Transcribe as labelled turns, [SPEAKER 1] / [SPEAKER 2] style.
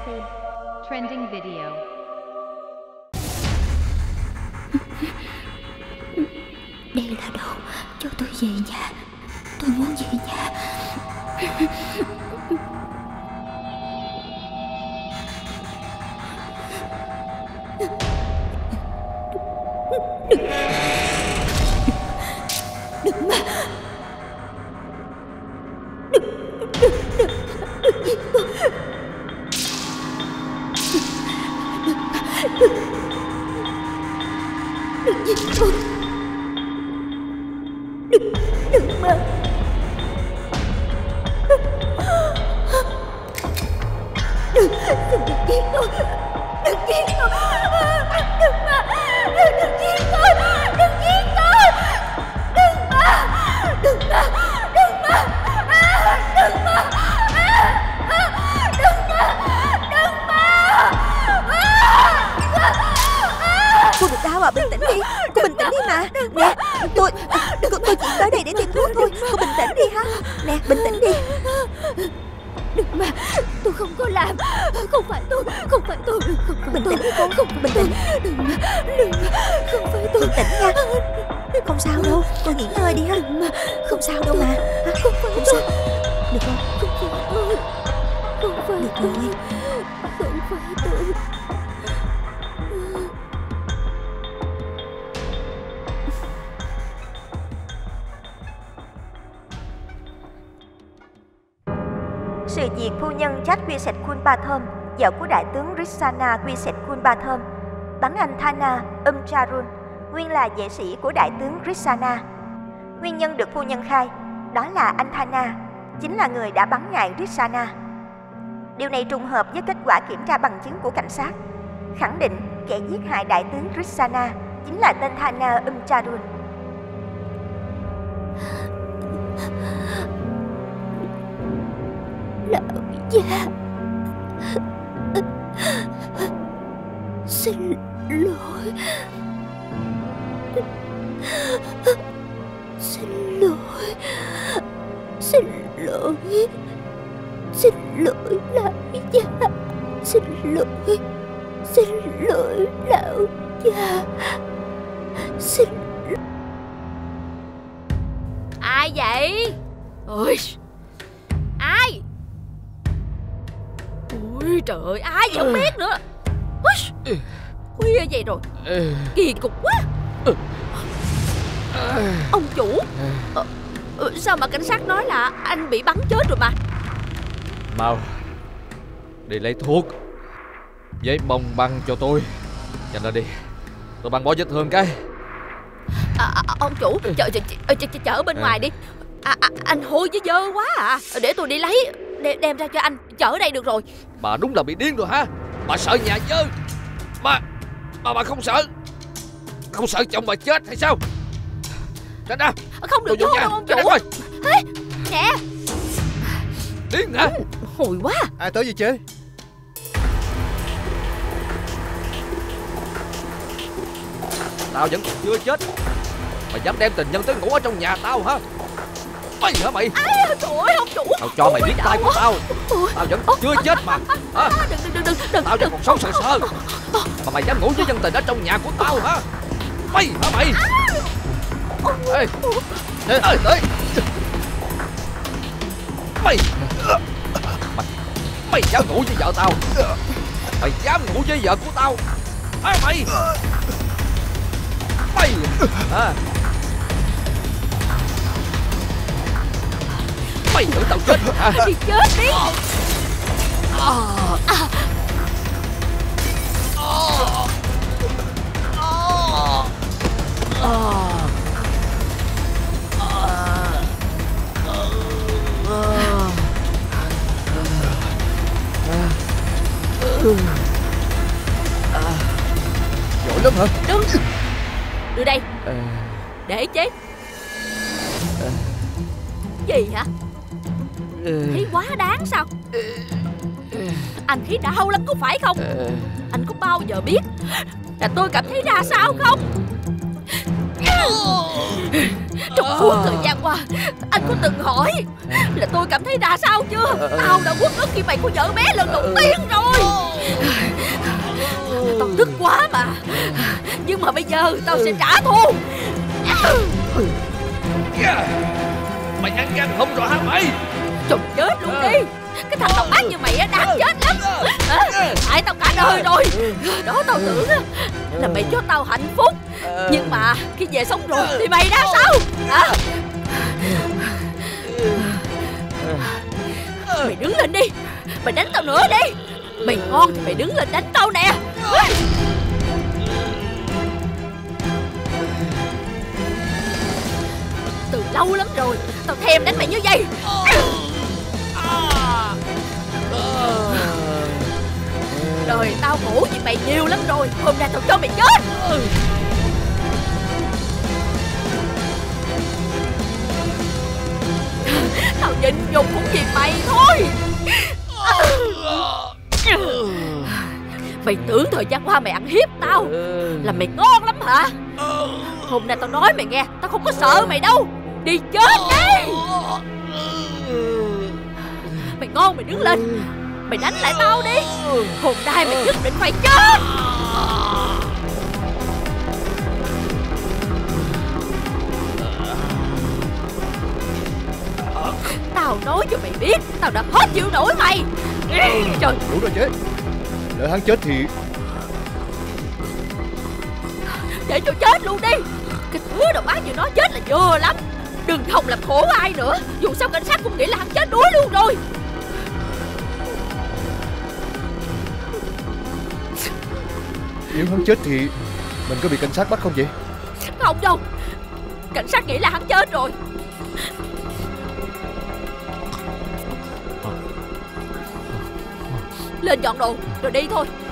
[SPEAKER 1] Trending video.
[SPEAKER 2] Đây là đâu? Cho tôi về nhà. Tôi muốn về nhà. Đừng mà. Đừng giết tôi. Đừng giết tôi. Đừng mà. Đừng giết tôi. Đừng giết tôi. Đừng mà. Đừng giết tôi. Đừng giết tôi. Đừng mà. Đừng mà. Đừng mà. Đừng mà. Đừng mà. Đừng mà. Cô đừng đau à, bình tĩnh đi. Cô bình tĩnh đi mà. Nè, tôi chỉ tới đây để tìm thuốc thôi. Cô bình tĩnh đi ha. Nè, bình tĩnh đi. Đừng mà, tôi không có làm. Không phải tôi. Không phải tôi. Bình tĩnh đi cô. Không bình tĩnh. Đừng mà. Không phải tôi. Bình tĩnh nha. Không sao đâu. Tôi nghỉ ngơi đi ha. Không sao đâu mà. Không phải tôi. Được không? Không phải tôi. Không phải tôi. Không phải tôi.
[SPEAKER 3] Sự việc phu nhân Jack Wiset-Kulpathom, vợ của đại tướng Rissana Wiset-Kulpathom, bắn anh Thana Umcharun, nguyên là vệ sĩ của đại tướng Rissana. Nguyên nhân được phu nhân khai, đó là anh Thana chính là người đã bắn ngài Rissana. Điều này trùng hợp với kết quả kiểm tra bằng chứng của cảnh sát, khẳng định kẻ giết hại đại tướng Rissana chính là tên Thana Umcharun.
[SPEAKER 2] Lão già, xin lỗi. Xin lỗi. Xin lỗi. Xin lỗi lão già. Xin lỗi. Xin lỗi lão già. Xin lỗi.
[SPEAKER 4] Ai vậy? Ôi, ai? Ôi trời ơi, ai vậy không biết nữa. Khuya vậy rồi, kỳ cục quá. Ông chủ, sao mà cảnh sát nói là anh bị bắn chết rồi mà?
[SPEAKER 5] Mau đi lấy thuốc, giấy bông băng cho tôi. Nhanh lên đi, tôi băng bó vết thương cái.
[SPEAKER 4] Ông chủ, chở bên ngoài đi. Anh hôi với dơ quá à. Để tôi đi lấy, đem ra cho anh. Chở đây được rồi.
[SPEAKER 5] Bà đúng là bị điên rồi hả? Bà sợ nhà dơ mà bà không sợ? Không sợ chồng bà chết hay sao? Tránh ra.
[SPEAKER 4] Không được vô đâu ông chủ. Ê, nè.
[SPEAKER 5] Điên hả?
[SPEAKER 4] Hồi quá.
[SPEAKER 6] Ai tới gì chứ?
[SPEAKER 5] Tao vẫn còn chưa chết, mày dám đem tình nhân tới ngủ ở trong nhà tao hả? Mày hả mày?
[SPEAKER 4] Trời ơi ông chủ,
[SPEAKER 5] tao cho mày biết tay của tao. Tao vẫn chưa chết mà.
[SPEAKER 4] Đừng.
[SPEAKER 5] Tao vẫn còn sống sờ sờ mà mày dám ngủ với dân tình ở trong nhà của tao hả? Mày hả mày? Ê, mày dám ngủ với vợ tao? Mày dám ngủ với vợ của tao hả mày? Mày à? Mày tưởng tao chết hả?
[SPEAKER 4] Đi chết đi.
[SPEAKER 5] Giỏi lắm hả?
[SPEAKER 4] Đứng. Đưa đây. Để chế. Gì hả? Thấy quá đáng sao? Anh thấy đau lắm có phải không? Anh có bao giờ biết là tôi cảm thấy ra sao không? Trong suốt thời gian qua, anh có từng hỏi là tôi cảm thấy ra sao chưa? Tao đã uất ức khi mày có vợ bé lần đầu tiên rồi. thôi. Tao tức quá mà. Nhưng mà bây giờ tao sẽ trả thù.
[SPEAKER 5] Mày ăn gan không rồi hả mày?
[SPEAKER 4] Trời, chết luôn đi. Cái thằng độc ác như mày á đáng chết lắm. Hại tao cả đời rồi. Đó tao tưởng là mày cho tao hạnh phúc. Nhưng mà khi về sống rồi thì mày ra sao? Mày đứng lên đi. Mày đánh tao nữa đi. Mày ngon thì mày đứng lên đánh tao nè. Từ lâu lắm rồi tao thèm đánh mày như vậy. Đời tao khổ vì mày nhiều lắm rồi. Hôm nay tao cho mày chết. Tao nhịn nhục cũng vì mày thôi. Mày tưởng thời gian qua mày ăn hiếp tao là mày ngon lắm hả? Hôm nay tao nói mày nghe, tao không có sợ mày đâu. Đi chết đi. Mày ngon mày đứng lên. Mày đánh lại tao đi. Hôm nay mày nhất định phải chết. Tao nói cho mày biết, tao đã hết chịu nổi mày. Trời.
[SPEAKER 1] Đủ rồi chế. Lỡ hắn chết thì
[SPEAKER 4] để cho chết luôn đi. Cái thứ độc ác như nó chết là vừa lắm. Đừng hòng làm khổ ai nữa. Dù sao cảnh sát cũng nghĩ là hắn chết đuối luôn rồi.
[SPEAKER 1] nếu hắn chết thì mình có bị cảnh sát bắt không vậy?
[SPEAKER 4] Không đâu. Cảnh sát nghĩ là hắn chết rồi. Lên dọn đồ rồi đi thôi.